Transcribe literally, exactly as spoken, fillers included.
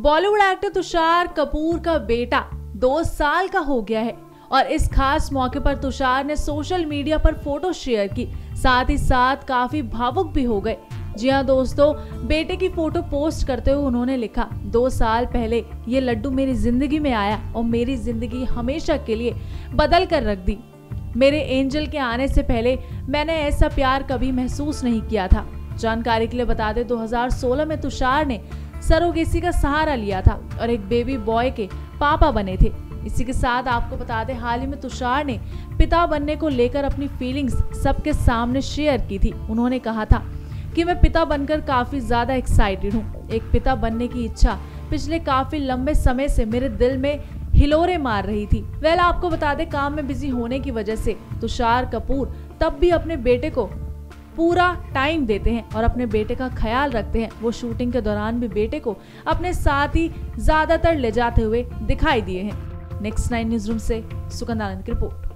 Bollywood actor Tushar Kapoor का बेटा दो साल का हो गया है और इस खास मौके पर तुषार ने सोशल मीडिया पर फोटो शेयर की, साथ ही साथ काफी भावुक भी हो गए। जी हाँ दोस्तों, बेटे की फोटो पोस्ट करते हुए उन्होंने लिखा, दो साल पहले ये लड्डू मेरी जिंदगी में आया और मेरी जिंदगी हमेशा के लिए बदल कर रख दी। मेरे एंजल के आने से पहले मैंने ऐसा प्यार कभी महसूस नहीं किया था। जानकारी के लिए बता दें, दो हज़ार सोलह में तुषार ने सरोगेसी का सहारा लिया था और एक बेबी बॉय के पापा बने थे। इसी के साथ आपको बता दें, हाल ही में तुषार ने पिता बनने को लेकर अपनी फीलिंग्स सबके सामने शेयर की थी। उन्होंने कहा था कि मैं पिता बनकर काफी ज्यादा एक्साइटेड हूँ। एक पिता बनने की इच्छा पिछले काफी लंबे समय से मेरे दिल में हिलोरे मार रही थी। वेल आपको बता दें, काम में बिजी होने की वजह से तुषार कपूर तब भी अपने बेटे को पूरा टाइम देते हैं और अपने बेटे का ख्याल रखते हैं। वो शूटिंग के दौरान भी बेटे को अपने साथ ही ज्यादातर ले जाते हुए दिखाई दिए हैं। नेक्स्ट नाइन न्यूज रूम से सुगंध आनंद की रिपोर्ट।